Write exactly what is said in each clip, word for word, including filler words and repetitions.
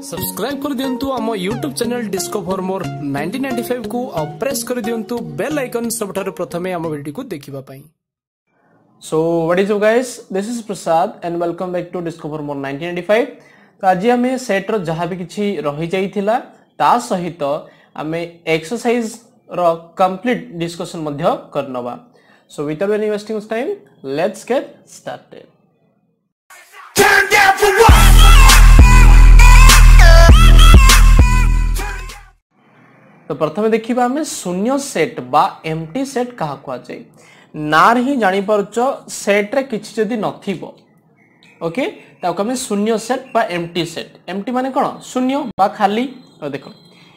Subscribe कर दियंतु आम YouTube channel discover more nineteen ninety five को और प्रेस कर दियंतु बेल आइकन सबठारु प्रथमे आम वीडियो को देखिबा पई। So what is up guys, this is Prasad and welcome back to discover more nineteen ninety five. तो आज आम सेट रो जहां भी किछि रहि जाइथिला ता सहित आम एक्सरसाइज रो कंप्लीट डिस्कशन मध्य करनबा। So without any wasting time let's get started. Turn down for what? तो प्रथम देखिबा हमें शून्य सेट बा एम्प्टी सेट कहा कुआ जाय। नार ही जानि परछ सेट रे किछि जदी नथिबो, ओके, ताको हमें शून्य सेट बा एम्प्टी सेट। एम्प्टी माने कोन? शून्य बा खाली। तो देखो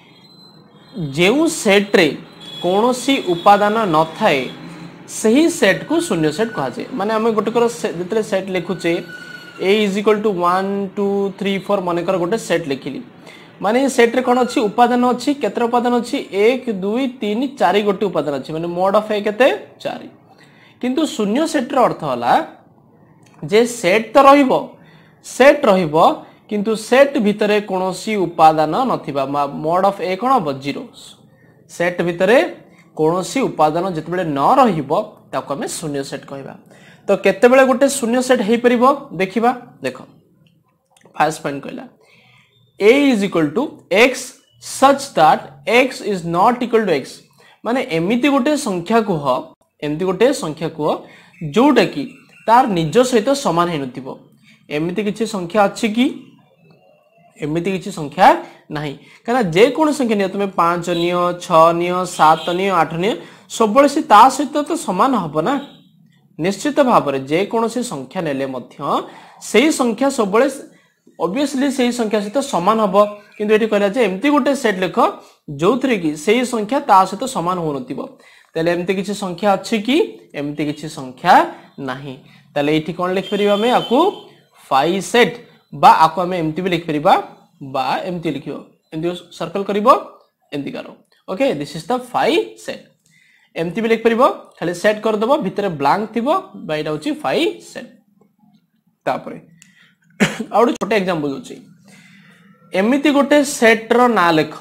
जेउ सेट रे कोनोसी उपादान न थाए सही सेट को शून्य सेट कहा जाय। माने हमें गोटे कर जतरे सेट लिखुचे a is equal to one two three four मन कर गोटे सेट लिखिली, माने सेट रे कोन अछि उपादान अछि, केतरा उपादान अछि एक दो तीन चार गोटे उपादान अछि, माने मोड ऑफ ए केते चार। किंतु शून्य सेट रे अर्थ होला जे सेट तो रहिबो सेट रहिबो किंतु सेट भितरे कोनोसी उपादान नथिबा, मोड ऑफ ए कोन हो जीरो। सेट भितरे कोनोसी उपादान जतबेले न रहिबो ताको हमें शून्य सेट कहबा। तो केते बेले गोटे शून्य सेट हेई परिबो देखिबा। देखो फर्स्ट पॉइंट कहला a is equal to x such that x is not equal to x, माने एमिति गोटे संख्या को हो एमिति गोटे संख्या को जोटा कि तार निज सहित समान हे नथिबो। एमिति किछि संख्या अछि कि एमिति किछि संख्या नाही, काना जे कोन संख्या नियो तुमे पाँच नियो छह नियो सात नियो आठ नियो सबले से ता सहित तो समान हबो ना। निश्चित भाव में जे कौन सी संख्या नेले मध्य सही संख्या सबले ऑब्वियसली सही संख्या सहित समान हबो। किंतु एठी कहला जे एम्ति गोटे सेट लिख जोथरे कि सही संख्या ता सहित समान हो नथिबो, तले एम्ति किछि संख्या अछि कि एम्ति किछि संख्या नाही। तले एठी कोन लिख परिबा हमें आकु फाइ सेट बा आकु हमें एम्ति भी लिख परिबा बा एम्ति लिखियो, एम्ति सर्कल करिवो एम्ति करो। Okay, this is the phi set. एमती भी लिख परिबो खाली सेट कर दबो भितरे ब्लैंक थिबो बा एटा होची फाइ सेट। तापरे आ गोटे छोटे एग्जांपल होची, एमिति गोटे सेट रो ना लेख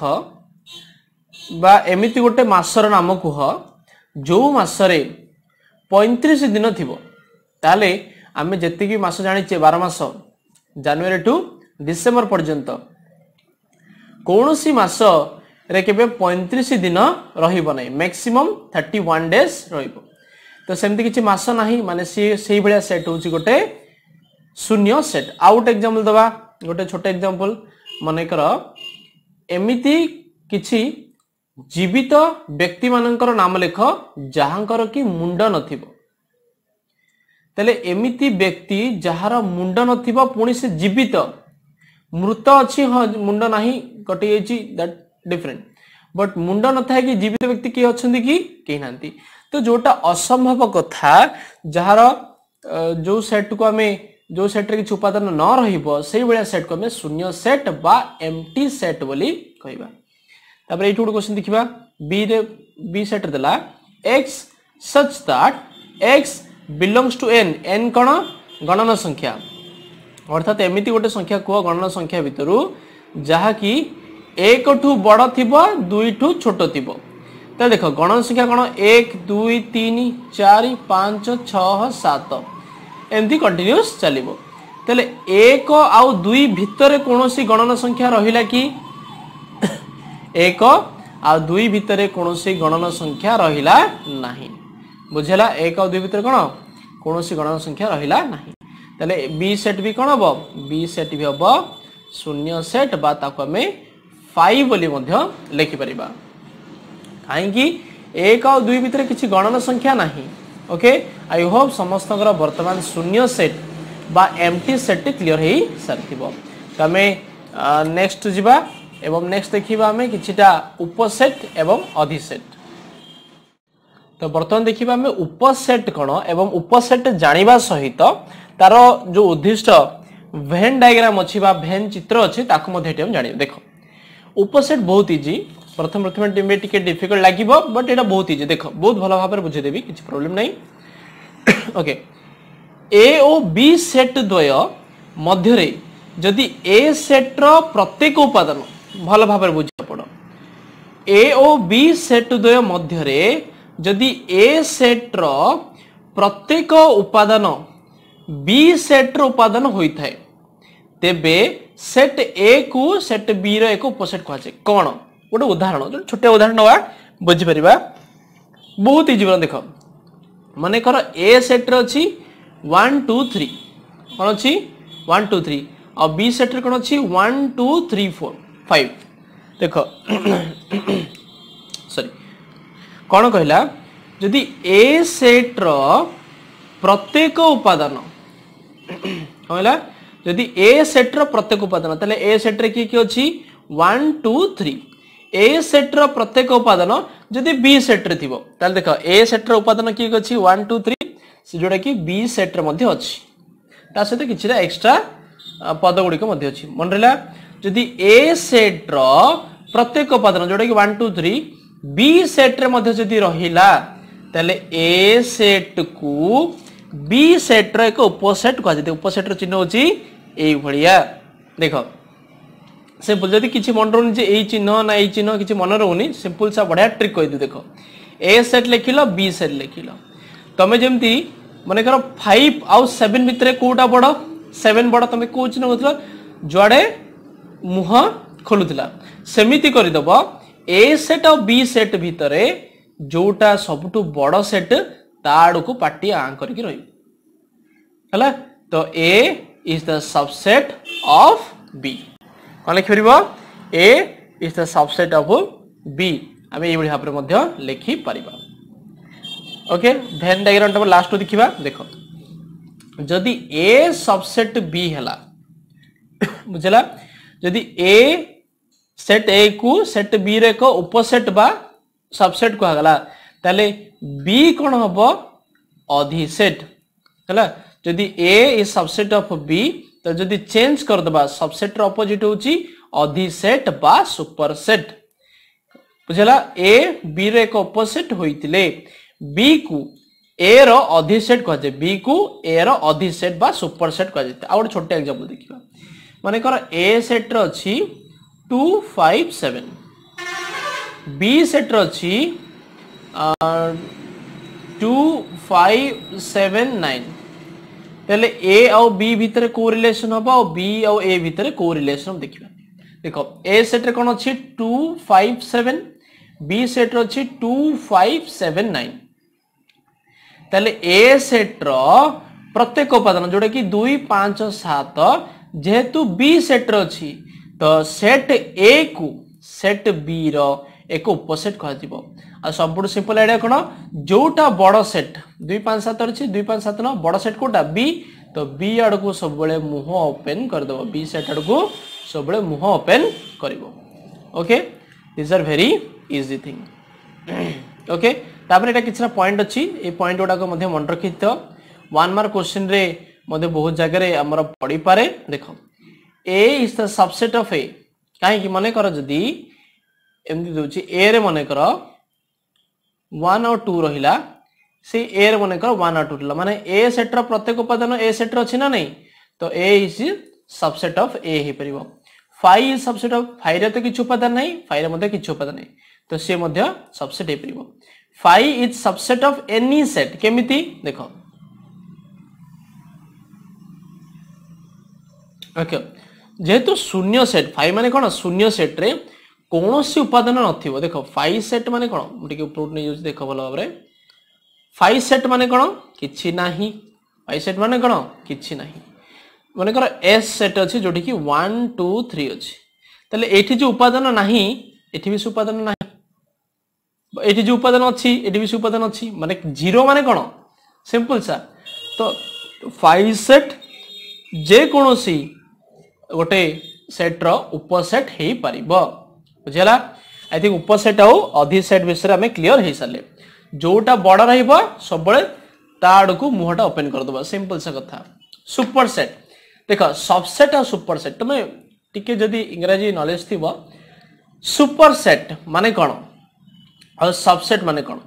बा एमिति गोटे मासर नाम कुह जो मासरे पैंतीस दिन थिबो, ताले आमे जति कि मास जानिचे बारह मास जनवरी टू डिसेंबर पर्यंत कोनोसी मास रे केबे पैंतीस दिन रहिबो नै, मैक्सिमम थर्टी वन डेज रहिबो। तो सेमति किछि मास नाही, माने से सेही भलिया सेट होची गोटे शून्य सेट। आउट एग्जांपल दबा गोटे छोटे एग्जांपल माने कर एमिति किछि जीवित व्यक्ति मानकर नाम लेख जहांकर कि मुंड नथिबो। तले एमिति व्यक्ति जहार मुंड नथिबो पुणी से जीवित, मृत अछि ह मुंड नाही कटि एछि दैट डिफरेंट, बट मुंड न था कि जीवित व्यक्ति के अछंती कि केही नांती। तो जोटा असंभव कथा जहार जो सेट को हमें जो सेट रे कि उपादान न रहिबो सेही बेला सेट को हमें शून्य सेट बा एम्प्टी सेट बोली कहबा। तापर एठु गोटे क्वेश्चन देखिबा, बी रे बी सेट देला x such that x belongs to n, n कोन गणन संख्या, अर्थात एमिति गोटे संख्या को गणन संख्या भितरु जहा कि एक ठू बड़ थिबो दुई ठू छोट थिबो। त देखो गणन संख्या कोन एक दुई तीन चार पाँच छह सात एमती कंटिन्यूस चलिबो। तले एक आउ दुई भितरे कोनोसी गणन संख्या रहिला कि एक आउ दुई भितरे कोनोसी गणन संख्या रहिला नाही, बुझला। एक आउ दुई भितरे कोन कोनोसी गणन संख्या रहिला नाही, तले बी सेट भी कोन हबो बी सेट भी हबो शून्य सेट बा ताको हमें फाइ बोली मध्य लिखि परिबा। काहेकि एक और दुई भितर किछि गणन संख्या नाही। ओके, आई होप समस्तकर वर्तमान शून्य सेट बा एम्प्टी सेट क्लियर हेई सारथिबो। त हमें नेक्स्ट जिबा एवं नेक्स्ट देखिबा हमें किछिटा उपसेट एवं अधिसेट। तो वर्तमान देखिबा हमें उपसेट कोन एवं उपसेट जानिबा सहित तार जो उद्दिष्ट वेन डायग्राम अछि बा वेन चित्र अछि ताको मध्ये हम जानिबो। देखो उपसेट बहुत इजी, प्रथम प्रथम टीम में टिके डिफिकल्ट लागिबो बट एटा बहुत इजी। देखो बहुत भलो भाबरे बुझे देबी, किछि प्रॉब्लम नाही। ओके, ए ओ बी सेट द्वय मध्य रे जदि ए सेट रो प्रत्येक उपादान भल भाव बुझा पड़ ए और बी सेट द्वय मध्य रे जदि ए सेट रो प्रत्येक उपादान बी सेट रो उपादान होई थाए तेबे सेट ए को सेट बी रो एक उपसेट कह जाए कौन गोटे उदाहरण छोटे उदाहरण नवा बुझी परिबा बहुत इजी बन देख माने कर ए सेट रे अछि वन टू थ्री कौन अछि वन टू थ्री और बी सेट रे कौन अछि one two three four five देख सॉरी कौन कहला जदि ए सेट रो प्रत्येक उपादान कहला जदि ए सेट रो प्रत्येक उपादान तले ए सेट रे की की अछि one two three A set रो प्रत्येक उपादान जदि बी सेट रे थिबो ताले देख ए सेट रो उपादान की अछि वन टू थ्री से जोडा कि बी सेट रे मध्ये अछि ता सहित किछरा एक्स्ट्रा पद गुडी को मध्ये अछि मन रहला जदि ए सेट रो प्रत्येक उपादान जोडा कि one two three B set रे मध्ये जदि रहिला ताले ए सेट को बी सेट रो एक उपसेट कह जते उपसेट रो चिन्ह होची एई भलिया देखो सिंपल जदि किछि मन रहउनी जे एई चिन्ह ना एई चिन्ह किछि मन रहउनी सिंपल सा बढ़िया ट्रिक कहि दे देखो ए सेट लिखिलो बी सेट लिखिलो तमे जेमती माने करो फाइव आउ सेवन भितरे कोटा बड़ सेवन बड़ तमे को चिन्ह होतलो जड़े मुह खोलुतला सेमिति करि दबो ए सेट और बी सेट भितरे जोटा सबटु बड़ सेट ताड़ को पाटी आ करके रही हला तो A is the subset of B कौन लिखि परिबो A is the subset of B आमे एई भाबरे मध्य लिखि परिबा ओके वेन डायग्राम टा लास्ट तो देखिबा देखो जदि ए सबसेट बी हला बुझला जदि ए सेट ए को सेट बी रे को उपसेट बा सबसेट को गला ताले बी कोन हबो अधिसेट हला जदि A is subset of B तो जदि चेंज कर दबा सबसेट रो अपोजिट होची अधिसेट बा सुपरसेट बुझला ए बी रे को अपोजिट होइतिले बी को ए रो अधिसेट कह जे बी को ए रो अधिसेट बा सुपरसेट कह जे आ छोटे एग्जांपल देखिबा माने कर ए सेट रो अछि two five seven B set रो अछि टू फाइव सेवन नाइन पहले ए और बी भीतर को रिलेशन होबा और बी और ए भीतर को रिलेशन देखिबा देखो ए सेट रे कोन अछि two five seven B set रो अछि टू फाइव सेवन नाइन ताले ए सेट रो प्रत्येक उपादान जोडा कि टू फाइव सेवन जेहेतु बी सेट रो अछि तो सेट ए को सेट बी रो एक उपसेट कह दिबो आ सबुठ सिंपल आइडिया कोन जोटा बड़ सेट टू फाइव सेवन अछि टू फाइव सेवन बड़ सेट कोटा बी तो बी आड़ को सब बेले मुह ओपन कर दबो बी सेट आड़ को सब बेले मुह ओपन करिवो okay this are very easy thing okay तापर एटा किछरा पॉइंट अछि ए पॉइंट ओडा को मध्ये मन रखितो वन मार्क क्वेश्चन रे मध्ये बहुत जगह रे हमर पड़ी पारे देखो A is the subset of A काहे कि माने कर जदी एमदी दोची ए रे माने कर वन और टू रहिला से ए रे माने कर वन और टू रहिला माने ए सेट रो प्रत्येक उपादान ए सेट रो अछि ना नहीं तो A is subset of A हे परिबो five is subset of five रे तो किछु उपादान नहीं फाइव रे मध्ये किछु उपादान नहीं तो से मध्ये सबसेट हे परिबो five is subset of any set केमिति देखो ओके जेहेतु शून्य सेट फाइव माने कोन शून्य सेट रे कोनोसी उपादान नथिबो देखो फाइव सेट माने कोन मुटिके प्रूफ नै यूज देखो भलो भाबरे फाइव सेट माने कोन किछि नाही फाइव सेट माने कोन किछि नाही माने कर एस सेट अछि जोठी कि वन टू थ्री अछि तले एठी जो उपादान नाही एठी भी उपादान नाही एठी जो उपादान अछि एठी भी उपादान अछि माने जीरो माने कोन सिंपल सा तो फाइव सेट जे कोनोसी गोटे सेट रो उपसेट हे परिबो बुझला आई थिंक उपसेट आउ अधिसेट विषय हमें क्लियर हे साले जोटा बड़ रहइबो सब बळे ताड़ को मुहटा ओपन कर दबा सिंपल सा कथा सुपरसेट देखो सबसेट और सुपरसेट तुम टिके जदी इंग्रजी नॉलेज थिबो सुपरसेट माने कोन और सबसेट माने कोन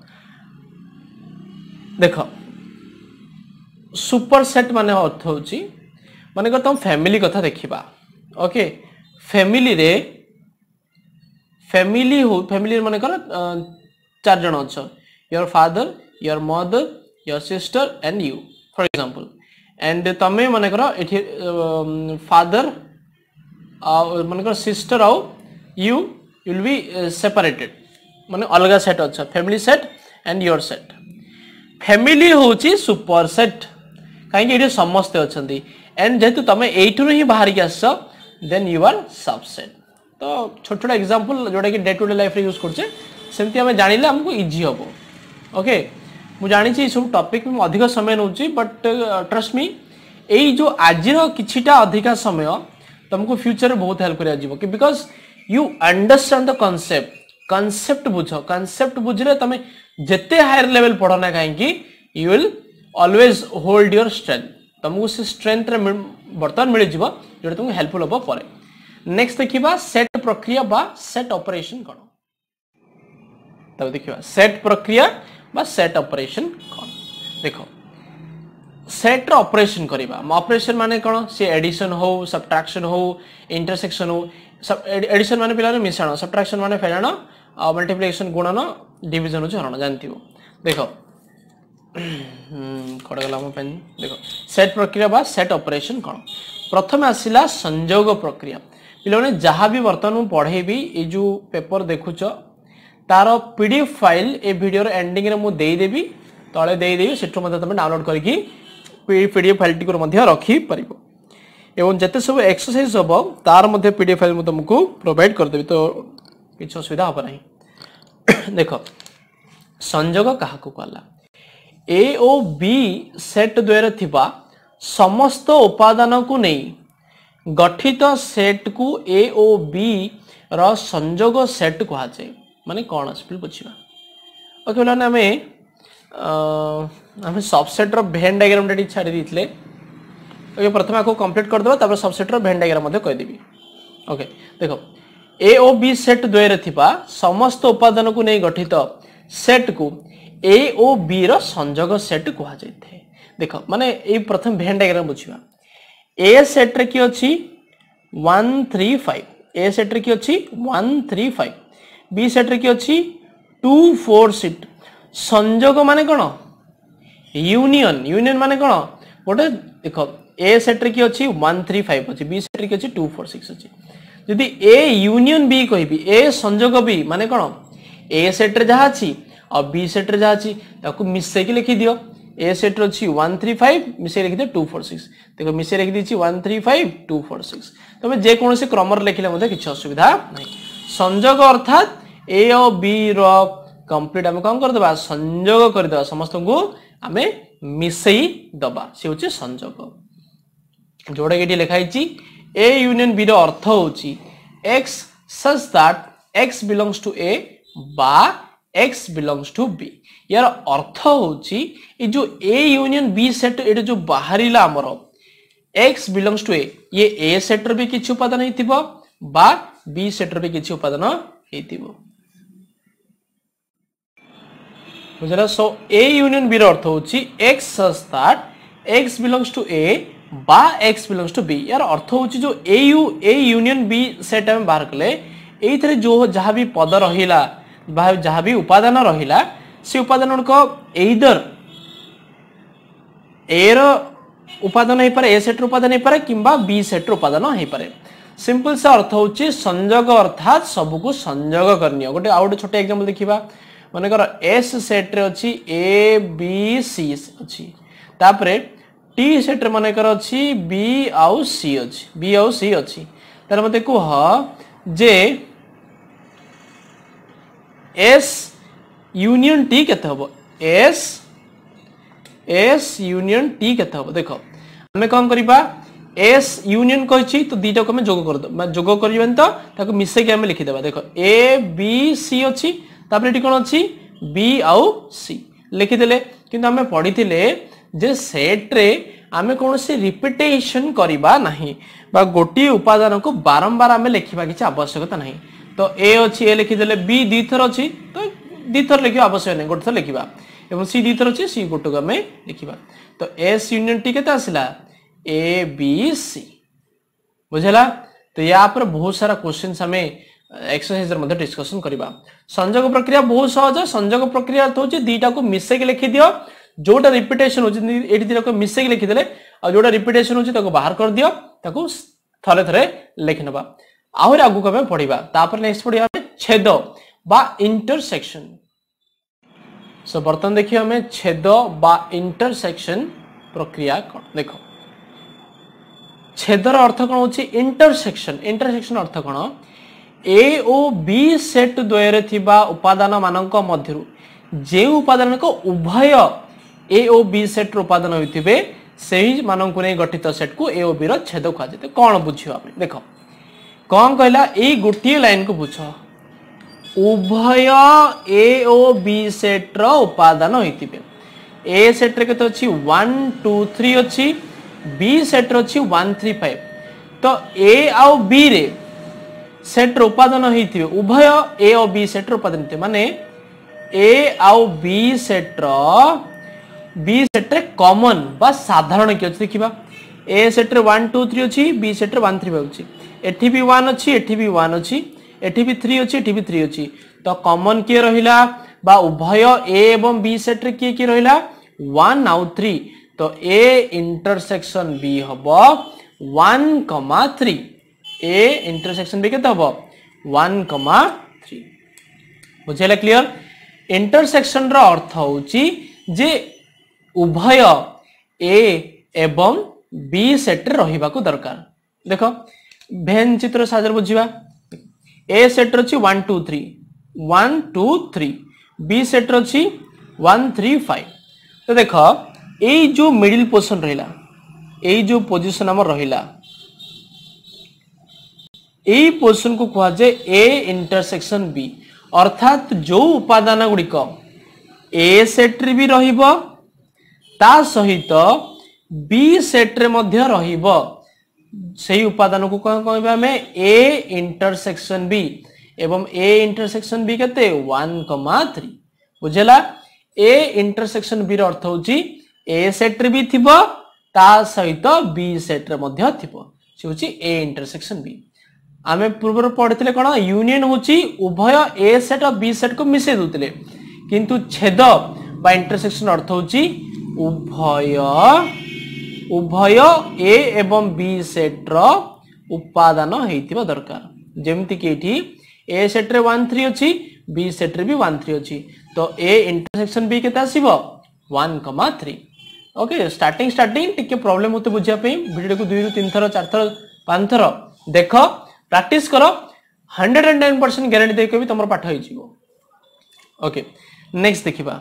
देखो सुपरसेट माने अर्थ होची माने को तुम फैमिली कथा देखिबा ओके फैमिली रे फैमिली हो फैमिली माने कर चार जन अच्छा your father your mother your sister and you for example and तमे माने कर एठी फादर माने कर सिस्टर आउ you you will be separated माने अलग सेट अच्छा family set and your set family होची सुपर सेट कहीं ये समस्ते अच्छा एंड जेहेतु तुम यू ही बाहर की आस देन यू आर सबसेट तो छोट छोट एग्जांपल जोटा कि डे टू डे लाइफ रे यूज करछे सेमती हमें जानिले हमको इजी हबो ओके मु जानि छी सब टॉपिक में अधिक समय नउची बट ट्रस्ट मी एई जो आजिर किछिटा अधिका समय तुमको फ्यूचर बहुत हेल्प करिया जीवो कि because you understand the concept concept बुझो कांसेप्ट बुझले तमे जेते हायर लेवल पढ़ना कहीं you will always hold your strength तुमको से स्ट्रेंथ रे बर्तमान मिल जिवो जोटा तुमको हेल्पफुल हबो परे नेक्स्ट देखिबा सेट प्रक्रिया बा सेट ऑपरेशन कोन तब देखिबा सेट प्रक्रिया बा सेट ऑपरेशन कोन देखो सेट रो ऑपरेशन करिबा ऑपरेशन माने कोन से एडिशन हो सब्ट्रैक्शन हो इंटरसेक्शन हो सब एडिशन माने पिलाने मिश्रण सब्ट्रैक्शन माने फेराण और मल्टीप्लिकेशन गुणन डिवीजन हो हरण जानथिबो देखो कड़ गला पेन देखो सेट प्रक्रिया बा सेट ऑपरेशन कौन प्रथम आसिला संयोग प्रक्रिया पिलाने जहाँ भी बर्तमान पढ़ेबी ये जो पेपर देखुच तार पीडीएफ फाइल ए वीडियो एंडिंग रे मु देई देबी तळे देई देबी सेठो मध्ये तुम डाउनलोड करके पीडीएफ फाइल टी मध्ये रखी परिबो एवं जते सब एक्सरसाइज हबो तार मध्ये पीडीएफ फाइल मु तुमको प्रोवाइड कर देबी तो किछ असुविधा हो नहीं देखो संयोग काहा को कहला ए ओ बी सेट द्वयर थिबा समस्त उपादान को नहीं गठित सेट को ए ओ बी रो संयोग सेट कहा जाए माने कौन आसपिल बुझिबा ओके बोला हमें हमें सबसेट रो वेन डायग्राम रे छाड़ी दितले ओके प्रथम आको कंप्लीट कर देबा तब सबसेट रो वेन डायग्राम मध्ये कह देबी ओके देखो ए ओ बी सेट द्वयर थिबा समस्त उपादान को नहीं गठित सेट को ए ओ बी रो संयोग सेट कहा जाए देखो माने ए प्रथम वेन डायग्राम बुझिबा ए सेट रे की अछि one three five A set रे की अछि one three five B set रे की अछि टू फोर सिक्स संयोग माने कोन यूनियन यूनियन माने कोन गोटे देखो ए सेट रे की अछि वन थ्री फाइव अछि बी सेट रे की अछि टू फोर सिक्स अछि यदि ए यूनियन बी कहबी ए संयोग बी माने कोन ए सेट रे जहा अछि और बी सेट रे जहा अछि ताको मिसै के लिखि दियो ए सेट रे अछि वन थ्री फाइव मिसै लिखि दियो टू फोर सिक्स देखो मिसै लिखि दिछि one three five two four six तबे जे कोनोसी क्रम रे लिखिले मध्ये किछ असुविधा नै संयोग अर्थात ए और बी रो कंप्लीट हम काम कर देबा संयोग कर देबा समस्त को हमें मिसै दबा से होछि संयोग जोडा केटी लिखाई छि ए यूनियन बी रो अर्थ होछि x such that x belongs to a बा x belongs to b यार अर्थ होची ये जो a यूनियन b सेट एटा जो बाहरिला हमर x belongs to a ये a सेट र भी किछ उपादान हेतिबो बा b सेट र भी किछ उपादान हेतिबो बुझला सो a यूनियन b र अर्थ होची x such that x belongs to a बा x belongs to b यार अर्थ होची जो a u a union b सेट हम बाहर कले एथरे जो जहां भी पद रहिला जहां भी उपादान रहिला से उपादान को एइदर ए रो उपादान हे पारे ए सेट रो उपादान हे पारे किंबा बी सेट रो उपादान हे पारे सिंपल से अर्थ होची संयोग अर्थात सब को संयोग करनियो गोटे आउट छोटे एग्जांपल देखिबा माने कर एस सेट रे अछि ए बी सी अछि तापरे टी सेट रे माने कर अछि बी आउ सी अछि बी आउ सी अछि तार मते को ह जे एस यूनियन टी केते हबो एस एस यूनियन टी केते हबो देखो हमें कोन करिबा एस यूनियन कहछि तो दीटा को हम जोग कर दो मैं जोग करिबन तो ताको मिसे के हम लिखि देबा देखो ए बी सी अछि तापर एटी कोन अछि बी आउ सी लिखि देले किंतु हमें पढिथिले जे सेट रे हमें कोन से रिपीटेशन करिबा नाही बा गोटी उपादान को बारंबार हमें लिखिबा किछ आवश्यकता नाही तो ए अछि ए लिखि देले बी दी थर अछि तो दी थर लिखिबा आवश्यक नै गोटे थर लिखिबा एवं सी दी थर अछि सी गोटे को हमें लिखिबा तो एस यूनियन टी केता आसिला ए बी सी बुझला तो या पर बहुत सारा क्वेश्चंस हमें एक्सरसाइज मध्ये डिस्कशन करबा। संयोग प्रक्रिया बहुत सहज। संयोग प्रक्रिया अर्थ होची दीटा को मिसे के लिखि दियो, जोटा रिपीटेशन होची एठी दीटा को मिसे के लिखि देले आ जोटा रिपीटेशन होची ताको बाहर कर दियो, ताको थरे थरे लिखि नबा। आहुर आगु को पढ़िबा। तापर नेक्स्ट पढ़िबा छेद बा इंटरसेक्शन। सो बर्तन देखिए हमें छेद बा इंटरसेक्शन प्रक्रिया कौन देखो। छेदर अर्थ कौन होची इंटरसेक्शन। इंटरसेक्शन अर्थ कौन ए ओ बी सेट द्वୟରେ थिबा उपादान मानक मध्यरु जे उपादान को उभय ए ओ बी सेट उपादान होइथिबे सेही मानक ने गठित सेट को ए ओ बी रो छेद कहा जाते। कौन बुझियो आपण देखो कौन कहला ए गोटिए लाइन को बुझ उभय ए ओ बी सेट रो उपादान होइथिबे। ए सेट रे केते अछि वन टू थ्री अछि, बी सेट रे अछि वन थ्री फाइव। तो ए आउ बी रे सेट रो उपादान होइथिबे उभय ए ओ बी सेट रो उपादान होइथिबे माने ए आउ बी सेट रो बी सेट रे कॉमन बा साधारण कि अछि देखिबा। ए सेट रे वन टू थ्री अछि, बी सेट रे वन थ्री फाइव अछि, एठी भी वन अछि, एठी भी वन अछि, एठी भी थ्री अछि, एठी भी थ्री अछि। तो कॉमन के रहिला बा उभय ए एवं बी सेट रे के के रहिला वन आउ थ्री। तो ए इंटरसेक्शन बी हबो one comma three. A intersection B केते हबो वन कमा थ्री। बुझेला क्लियर। इंटरसेक्शन रो अर्थ होची जे उभय ए एवं बी सेट रे रहिबा को दरकार। देखो भेन चित्र साजर बुझिबा। ए सेट रे अछि one two three one two three, B set रे अछि वन थ्री फाइव। तो देखो ए जो मिडिल पोजीशन रहिला, ए जो पोजीशन हमर रहिला, ए पोजीशन को कहा जाए ए इंटरसेक्शन बी। अर्थात जो उपादान गुड़िक ए सेट रे भी रहिबो ता सहित बी सेट रे मध्य रहिबो सही उपादान को कौन कहबा हमें ए इंटरसेक्शन बी। एवं ए इंटरसेक्शन बी केते वन कमा थ्री। बुझेला। ए इंटरसेक्शन बी रो अर्थ होची ए सेट रे भी थिबो ता सहित बी सेट रे मध्य थिबो से होची ए इंटरसेक्शन बी। आमे पूर्व पढ़ितले कोन यूनियन होची उभय ए सेट और बी सेट को मिसे दुतले, किंतु छेद बा इंटरसेक्शन अर्थ होची उभय उभय ए एवं बी सेट रो उपादान हेतिबा दरकार। जेमति कि एठी ए सेट रे वन थ्री अछि, बी सेट रे भी वन थ्री अछि। तो ए इंटरसेक्शन बी केता आसीबो one comma three. Okay starting starting टिके प्रॉब्लम होते बुझिया पे वीडियो को दुई रु तीन थर चार थर पांच थर देखो प्रैक्टिस करो hundred and nine percent guarantee देके भी तुम पाठ हो। ओके नेक्स्ट देखिबा।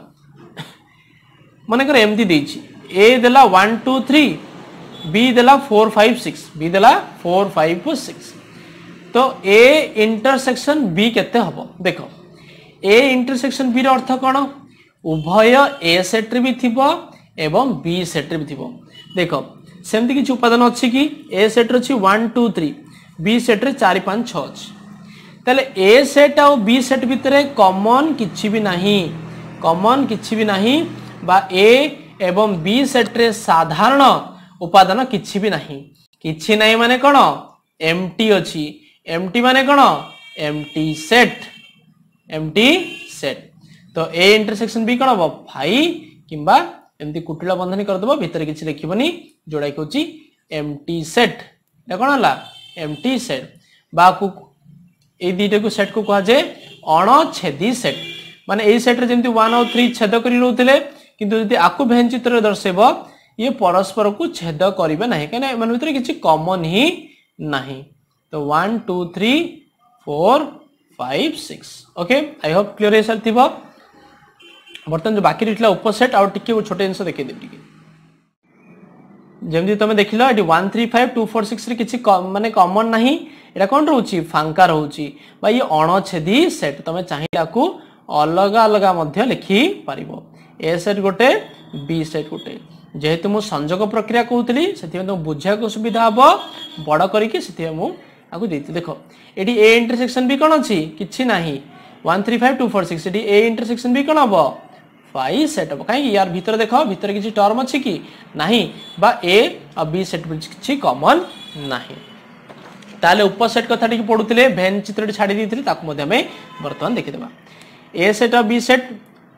मन कर एमती देछि ए देला वन टू थ्री, बी देला फोर फाइव सिक्स, बी देला फोर फाइव सिक्स। तो ए इंटरसेक्शन बी केते हबो देखो। ए इंटरसेक्शन बी रो अर्थ कोन उभय ए सेट रे भी थिबो एवं बी सेट रे भी थिबो। देखो सेमति किछ उपादान अछि कि ए सेट रे अछि one two three, B set रे चार पाँच छह अछि। तले ए सेट और बी सेट भितरे कॉमन किछि भी नाही, कॉमन किछि भी नाही बा ए एवं बी सेट रे साधारण उपादान किछि भी नाही। किछि नाही माने कोन एम्प्टी अछि। एम्प्टी माने कोन एम्प्टी सेट, एम्प्टी सेट। तो ए इंटरसेक्शन बी कोन हबो फाइव किंबा एमती कुटिला बंधनी कर दबो भितर किछि लिखिबनी जोडा कहउची एम्प्टी सेट। ए कोन हला एम्प्टी सेट बा को ए दीटे को सेट को कहा जाए अणछेदी सेट। माने ए सेट रे जेमती वन और थ्री छेद करी रहउतले किंतु जदि आकु भेन चित्र दर्शेबो ये परस्पर को छेद करिवे नाही कने मन भितर किछि कॉमन ही नाही। तो one two three four five six. Okay I hope clear है सर थिबो। बर्तन जो बाकी रहितला उपसेट और टिके वो छोटे जिंस देखि देब टिके जेमती तमे देखिलो एटी one three five two four six रे किछि माने कॉमन नाही। एटा कोन रहउची फांका रहउची बा ये अणछेदी सेट। तमे चाहिला को अलग अलग मध्य लिखि परिबो। ए सेट गोटे बी सेट गोटे। जेहेतु मु संयोग प्रक्रिया कहउतली सेति तुम बुझा को सुविधा हबो बड़ करी कि सेति मु आकु देती। देखो एटी ए इंटरसेक्शन बी कोन अछि किछि नाही one three five two four six. एटी ए इंटरसेक्शन बी कोन हबो फाइव सेट हबो। काहे यार भीतर देखो भीतर किछि टर्म अछि कि नाही बा ए और बी सेट किछि कॉमन नाही। ताले उपसेट कथा टिक पढुतिले भेन चित्र छाडी दिथिले ताकू मध्ये हमें वर्तमान देखि देबा ए सेट और बी सेट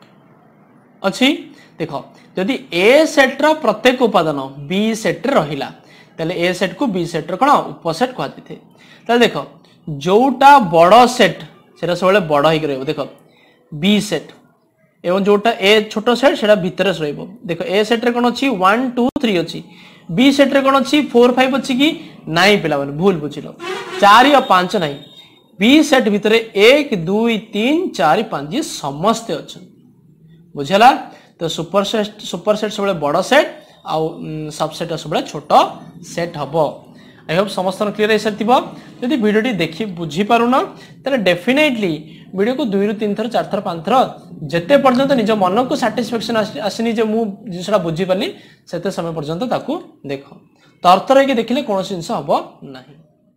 अछि देखो यदि ए सेट रो प्रत्येक उपादान बी सेट रे रहिला ताले ए सेट को बी सेट रो कोन उपसेट कहति थे ताले देखो जोटा बड़ सेट सेटा सबले बड़ हिक रहबो देखो बी सेट एवं जोटा ए छोटो सेट सेटा भितर रहइबो देखो ए सेट रे कोन अछि वन टू थ्री अछि बी सेट रे कोन अछि फोर फाइव अछि कि नाही पिला माने भूल बुझिलो चार और पाँच नाही बी सेट भितर एक दो तीन चार पाँच ये समस्त अछि बुझला तो सुपर सेट सुपर सेट सबले बड़ सेट आ सबसेट सबले छोटो सेट हबो आई होप समस्त क्लियर है सर यदि वीडियो टी देखि बुझी पारुना तले डेफिनेटली वीडियो को दुई रु तीन थर चार थर पांच थर जेते पर्यंत निज मन को सैटिस्फैक्शन आसीनी जे मु जिसरा बुझी पाली सेते समय पर्यंत ताकू देखो तरतर के देखिले कोन जिंस हबो नाही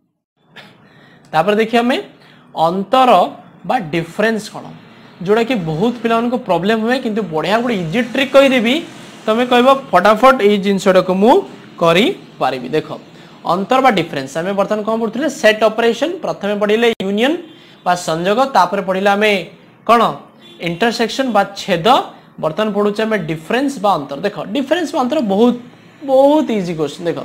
तापर देखि हमें अंतर बा डिफरेंस कोन जोड़ा कि बहुत पिला को प्रॉब्लम हुए किंतु बढ़िया गोटे इजी ट्रिक कहि देबी तमे कहबो फटाफट ए जिंसडा को मु करी पारिबी देखो अंतर बा डिफरेंस हमें बर्तन कौन पढ़ुଥିଲେ सेट ऑपरेशन प्रथमे पढ़िले यूनियन बा संयोग तापर पढ़िला हमें कोन इंटरसेक्शन बा छेद बर्तन पढ़ुचे हमें डिफरेंस बा अंतर देखो डिफरेंस बा अंतर बहुत बहुत इजी क्वेश्चन देखो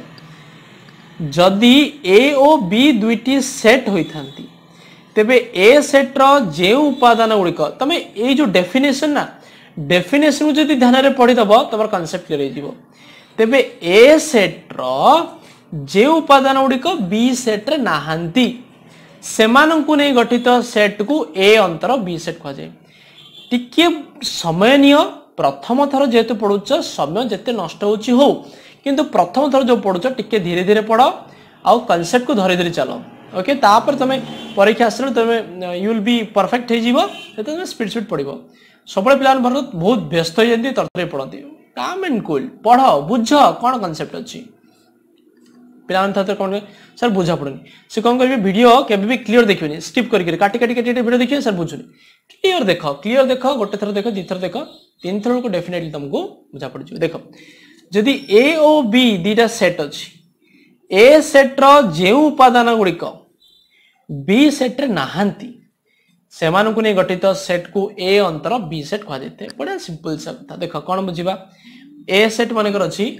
जदि ए ओ बी दुईटी सेट होइथांती तेबे ए सेट रो जे उपादान गुड़िक तमे ए जो डेफिनेशन ना डेफिनेशन को जदि ध्यान रे पढ़ी दबो तमर कांसेप्ट क्लियर हो जिवो तेबे ए सेट रो जे उपादान गुड़िक बी सेट रे नाहांती सेमानंकु नै गठित सेट को ए अंतर बी सेट कह जाय टिके समय नियो प्रथम थर जेतु पढुछ समय जते नष्ट होची हो किंतु प्रथम थर जो पढुछ टिके धीरे धीरे पढो आ कांसेप्ट को धरि धरि चलो ओके तापर तमे परीक्षा आसले तमे यू विल बी परफेक्ट हे जीवो तमे स्पीड स्पीड पढिबो सबले प्लान भारत बहुत व्यस्त हो जंती तरतरे पढंती काम एंड कूल पढो बुझ कोन कांसेप्ट अछि पिलान था कौन सर बुझा पड़नी से कौन करेंगे वीडियो केबे भी क्लियर देखिबनी स्किप करके काटी काटी काटी वीडियो देखिए सर बुझुनी क्लियर देखो क्लियर देखो गोटे थर देखो दी थर देखो तीन थर को डेफिनेटली तुमको बुझा पड़ जाए देखो जदि ए ओ बी दीटा सेट अछि ए सेट रो जे उपादान गुड़िक बी सेट रे नाहांती सेमान को नै गठित सेट को ए अंतर बी सेट कह देते बड़ा सिंपल सा कथा देखो कौन बुझिबा ए सेट माने कर अछि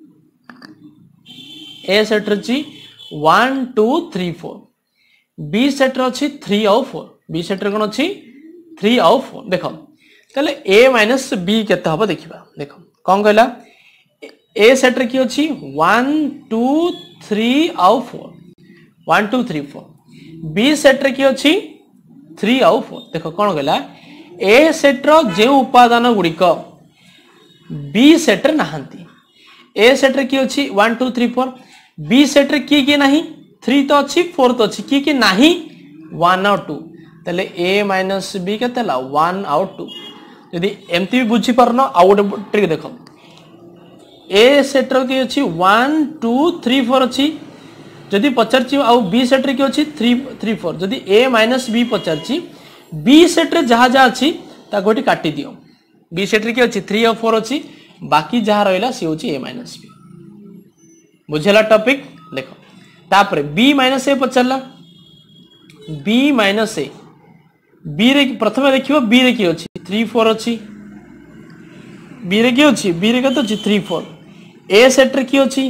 ए सेट रची one two three four B set रची थ्री और फोर बी सेट रे कोन अछि थ्री और फोर देखो तले ए माइनस बी केते हबो देखिबा देखो कोन कहला ए सेट रे की अछि वन टू थ्री और four one two three four B set रे की अछि थ्री और फोर देखो कोन कहला ए सेट रो जे उपादान गुड़िक बी सेट रे नाहंती ए सेट रे की अछि one two three four B set रे की की नाही थ्री तो अच्छी फोर तो अच्छी की की नाही वन और टू तले ए माइनस बी केते ला वन और टू यदि एमती भी बुझी परनो आ गोटे ट्रिक देखो ए सेट रो की अछि वन टू थ्री फोर अछि जदि पचारची आ बी सेट रे की अछि थ्री थ्री फोर जदि ए माइनस बी पचारची बी सेट रे जहा जहा अछि ता गोटी काटी दियो बी सेट रे की अछि थ्री और फोर अछि बाकी जहा रहला से होछि ए माइनस बी बुझेला टॉपिक देखो तापर बी माइनस ए पचरला बी माइनस ए बी रे प्रथमे देखियो बी रे की अछि थ्री फोर अछि बी रे की अछि बी रे कत अछि थ्री फोर ए सेट रे की अछि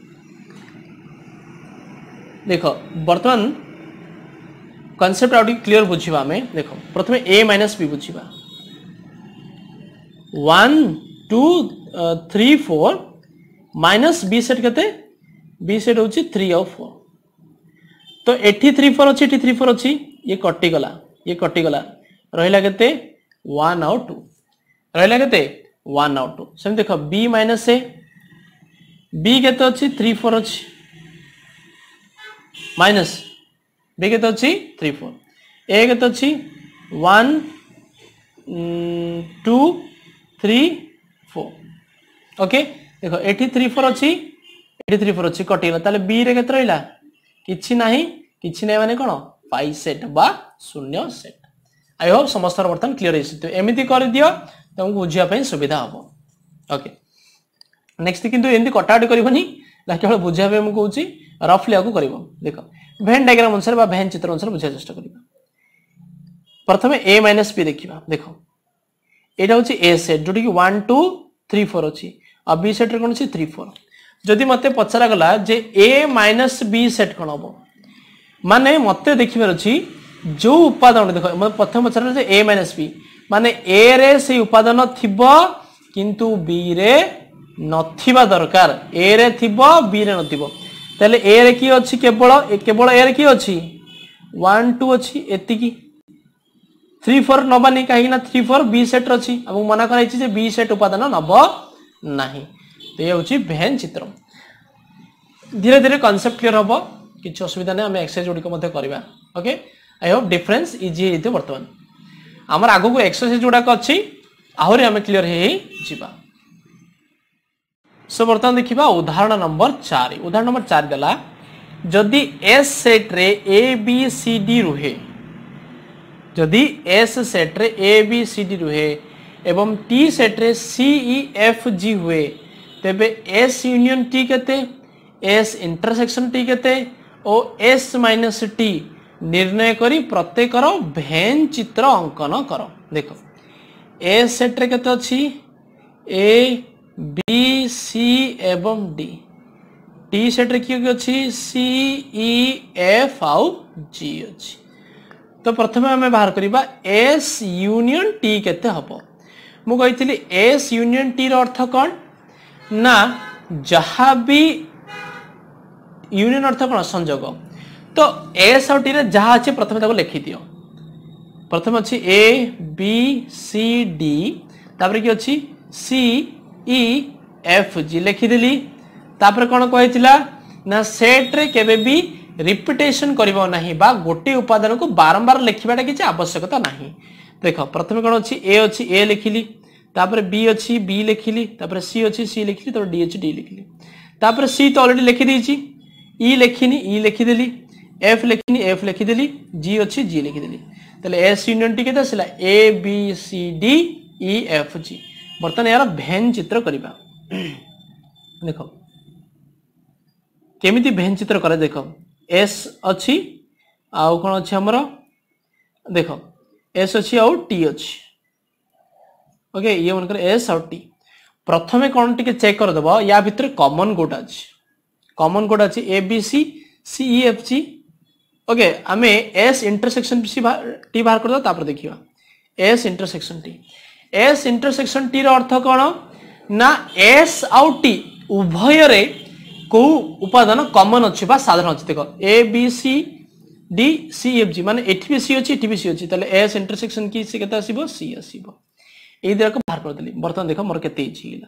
देखो वर्तमान कांसेप्ट आउट क्लियर बुझिबा हमें देखो प्रथमे ए माइनस बी बुझिबा one two three four minus B set केते बी सेट होची थ्री और फोर तो एटी थ्री फोर अच्छी एटी थ्री फोर अच्छी ये कटी गला ये कटी गला रहिला केते वन और टू रहिला केते वन और टू सेम देखो बी माइनस ए बी केते अच्छी थ्री फोर अच्छी माइनस बी केते अच्छी थ्री फोर ए केते अच्छी one two three four okay देखो एटी थ्री फोर अच्छी एटी थ्री फोर अच्छी कटिगला ताले बी रे केते रहिला किछि नाही किछि नै माने कोन पाई सेट बा शून्य सेट आई होप समस्त बर्तन क्लियर है एमिति कर दियो तुमको बुझिया पई सुविधा हबो ओके नेक्स्ट किंतु एंदी कटाकटी करबनी ना केवल बुझिया पे हम कहूची रफली आको करबो देखो भेन डायग्राम अनुसार बा भेन चित्र अनुसार बुझा चेष्टा करिबा प्रथमे a माइनस b देखिबा देखो एटा होची a सेट जोटी कि one two three four अछि आ b सेट रे कोन अछि three four जदि मते पचरा गला जे a माइनस b सेट कोन हबो माने मते देखिबार अछि जो उपादान देखो म प्रथम पचरा जे a माइनस b माने a रे से उपादान थिबो किंतु b रे नथिबा दरकार a रे थिबो b रे नथिबो तले a रे की अछि केवल केवल a रे की अछि one two अछि एतिकी three four नबानी कहीं ना three four b सेट अछि अब मना कराई छी जे b सेट उपादान नबो नाही तो ये होची भेन चित्र धीरे धीरे कांसेप्ट क्लियर हबो किछ असुविधा नै हम एक्सरसाइज जोडी को मध्ये करबा okay I hope difference easy हेते वर्तमान हमर आगो को एक्सरसाइज जोडा को अछि आहुरी हम क्लियर हे जिबा सो वर्तमान देखिबा उदाहरण नंबर चार उदाहरण नंबर चार गला जदि S सेट रे A B C D रुहे जदि S सेट रे A B C D रुहे एवं T सेट रे C E F G हुए तेबे S यूनियन T केते S इंटरसेक्शन T केते ओ S माइनस T निर्णय करी प्रत्येकर भेन चित्र अंकन करो देखो A सेट रे केते अछि A B C एवं D T सेट रे की अछि C E F आउ G अछि तो प्रथमे हमें बाहर करिबा S यूनियन T केते हबो मु कहितली S यूनियन T रो अर्थ कोन ना जहां भी यूनियन अर्थ कोन संयोग तो S और T रे जहां अछि प्रथमे ताको लिखि दियो प्रथम अछि A B C D तापर की अछि C E F G लिखि देली तापर कोन कहितला ना सेट रे केबे भी रिपीटेशन करिवो नाही बा गोटे उपादान को बारंबार लिखिबाटा किछ आवश्यकता नाही देखो प्रथमे कोन अछि A अछि A लिखिली तापर B अछि B लिखिली तापर C अछि C लिखिली तापर D अछि D लिखिली तापर C तो ऑलरेडी लिखि देछि E लिखिनी E लिखि देली F लिखिनी F लिखि देली G अछि G लिखि देली तले S यूनियन T केते आसला A B C D E F G बर्तन यार भेन चित्र करिबा देखो केमिति भेन चित्र करे देखो S अछि आउ कोन अछि हमर देखो S अछि आउ T अछि ओके ये मन कर S आउ T प्रथमे कोन टिके चेक कर देबो या भीतर कॉमन कोड अछि कॉमन कोड अछि A B C C E F G okay हमें S इंटरसेक्शन T बाहर कर दो तापर देखिबा S intersection T S intersection T रो अर्थ कोन ना S आउ T उभय रे को उपादान कॉमन अछि बा साधारण अछि देखो A B C D C F G माने एठी भी C अछि एठी भी C अछि तले S इंटरसेक्शन की से केता आसीबो C आसीबो एई देखो बाहर कर देली बर्तन देखो मोर केते इछि गेला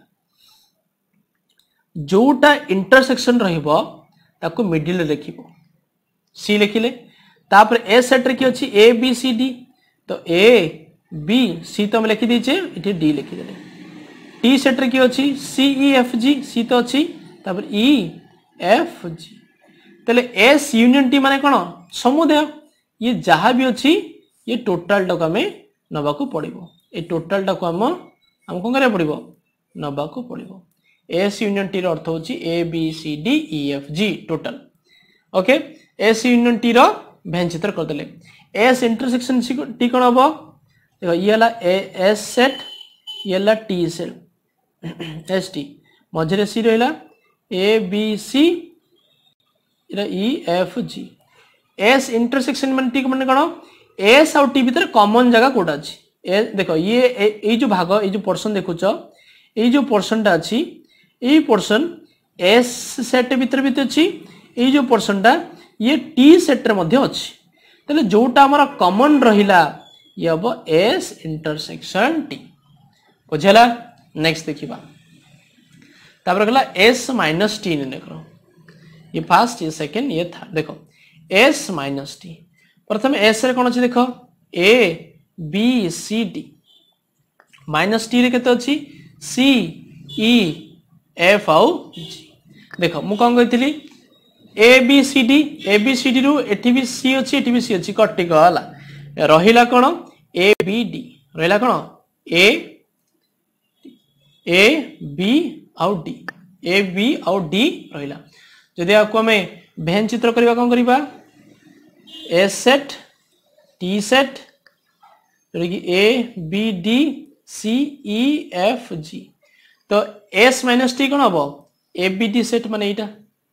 जोटा इंटरसेक्शन रहिबो ताको मिडिल रे लिखिबो C लिखिले तापर S सेट रे की अछि A B C D तो A B C तो हम लिखि दै छै एठी D लिखि देले T सेट रे की अछि C E F G C तो अछि तापर E F G तले S यूनियन T माने कोन समुदाय ये जहां भी अछि ये टोटल टाको हमें नबा को पड़िबो ए टोटल टाको हम हम कोन करे पड़िबो नबा को पड़िबो S यूनियन T रो अर्थ होछि A B C D E F G total okay S union T रो भेन चित्र कर देले S इंटरसेक्शन T कोन हबो देखो ये हला S सेट ये हला T सेट S T मझरे C रहला A B C इरा E F G S intersection मन T माने कोन S और T भीतर कॉमन जगह कोड अछि ए देखो ये ए जो भाग ए जो पोर्शन देखुचो ए जो पोर्शन टा अछि ए पोर्शन S सेट भीतर भीतर अछि ए जो पोर्शन टा ये T सेट रे मध्ये अछि तले जोटा हमर कॉमन रहिला ये हबो S इंटरसेक्शन T बुझला नेक्स्ट देखिबा तापर गला S माइनस T ने करो ये फर्स्ट ये सेकंड ये थर्ड देखो S माइनस T प्रथम S रे कोन अछि देखो A B C D minus T रे केते अछि C E F आउ G देखो मु कोन कहितली A B C D A B C D रु एठी भी C अछि एठी भी C अछि कटि गला रहिला कोन A B D रहिला कोन A A B आउ D A B आउ D रहिला जदि आपको हमें भेन चित्र करबा कोन करबा S set T set A B D C E F G तो एस माइनस टी कौन हम ए बी डी सेट मान यहाँ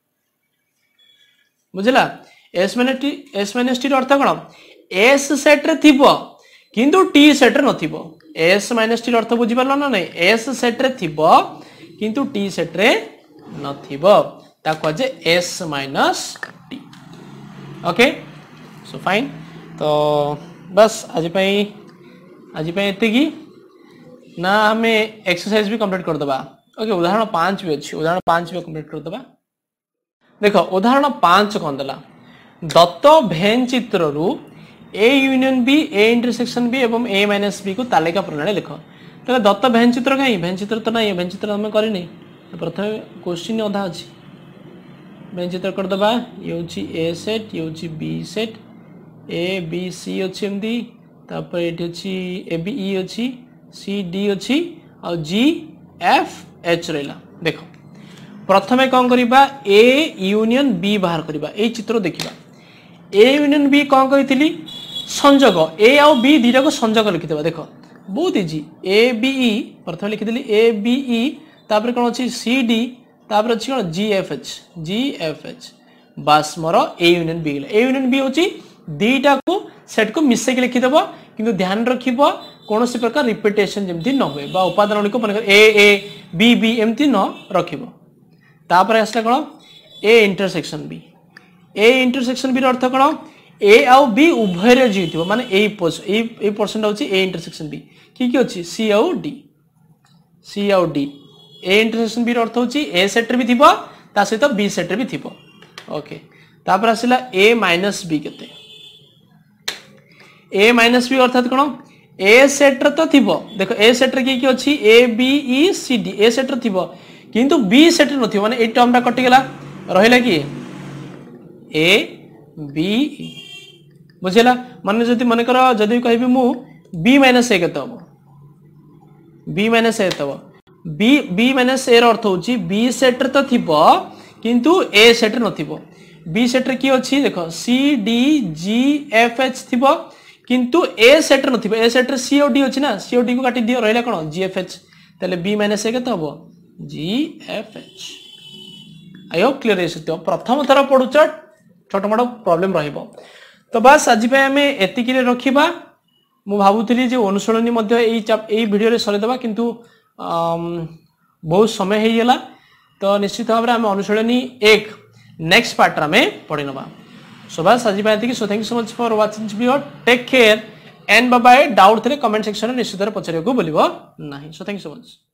बुझला S minus T S minus T अर्थ कौन एस सेट रे थिबो किंतु टी सेट रे नथिबो एस माइनस टी अर्थ बुझी पारलो ना नहीं एस सेट रे थिबो किंतु टी सेट रे नथिबो ता को जे S minus T okay so fine तो बस आज पई आज पई एते की ना हमें एक्सरसाइज भी कंप्लीट कर दबा ओके उदाहरण पाँच भी अच्छी उदाहरण पाँच भी कंप्लीट कर दबा देखो उदाहरण पाँच कौन देला दत्त भेन चित्र रु A union B A intersection B एवं ए माइनस बी को तालिका प्रणाली लिख तो दत्त भेन चित्र कहीं भेन चित्र तो नहीं भेन चित्र आम कर प्रथम क्वेश्चन अधा अच्छी भेन चित्र कर दबा ये हूँ ए सेट ये हूँ B set A B C अच्छी एमती तापर ये अच्छी ए बी ई अच्छी सी डी अच्छी और जी एफ एच रहा देखो प्रथमे कौन करिबा ए यूनियन बी बाहर करिबा ए चित्र देखिबा ए यूनियन बी कौन कहितली संजोग ए आउ बी दीटा को संजोग लिखिदेबा देखो बहुत इजी ए बी ई प्रथमे लिखिदेली ए बी ई तापर कौन अछि सी डी तापर अछि कौन G F H G F H बास मोर A union B A union B होची दीटा को सेट को मिसे के लिखिदेबो किंतु ध्यान रखिबो कौन सी प्रकार रिपीटेशन जमती न हुए बा उपादान गुड़िक मन ए ए बी बी एमती न रखिबो तापर आसला कौन A intersection B A intersection B अर्थ कौन ए आउ बी उभय रे जी थिबो माने ए ए परसेंट होची ए इंटरसेक्शन बी की की होची सी आउ डी सी आउ डी ए इंटरसेक्शन बी अर्थ होची ए सेट रे भी थिबो ता सहित बी सेट रे भी थिबो ओके तापर आसला ए माइनस बी केते ए माइनस बी अर्थात कौन ए सेट रे तो थिबो देखो ए सेट रे की की अछि A B E C D A set रे थिबो किंतु बी सेट रे नथिबो माने ए टर्म टा कटि गेला रहिला की ए बी ई बुझिला माने जदी मन कर जदी कहबी मु बी माइनस ए केते हबो बी माइनस ए तबो बी बी माइनस ए रो अर्थ होची बी सेट रे तो थिबो किंतु ए सेट रे नथिबो बी सेट रे की अछि देखो C D G F H थिबो किंतु ए सेट रे नथिबो ए सेट रे सी ओ डी अछि ना सी ओ डी को काटि दियो रहिला कोन जी एफ एच तले बी माइनस ए केते हबो G F H I hope clear हेसितो प्रथम थर पढुच छोट मोट प्रॉब्लम रहिबो तो बस आज पे हमें एतिकी रे रखिबा मु भाबुथली जे अनुसरणी मध्ये एई एई वीडियो रे सरे देबा किंतु बहुत समय हे गेला तो निश्चित भाव में अनुसरणी एक नेक्स्ट पार्ट रे में पढि नबा सो बस आज पे एतिकी so thank you so much for watching this video take care and bye bye doubt थे कमेंट सेक्शन में निश्चित पचारिया को बोलिबो नाही so thank you so much.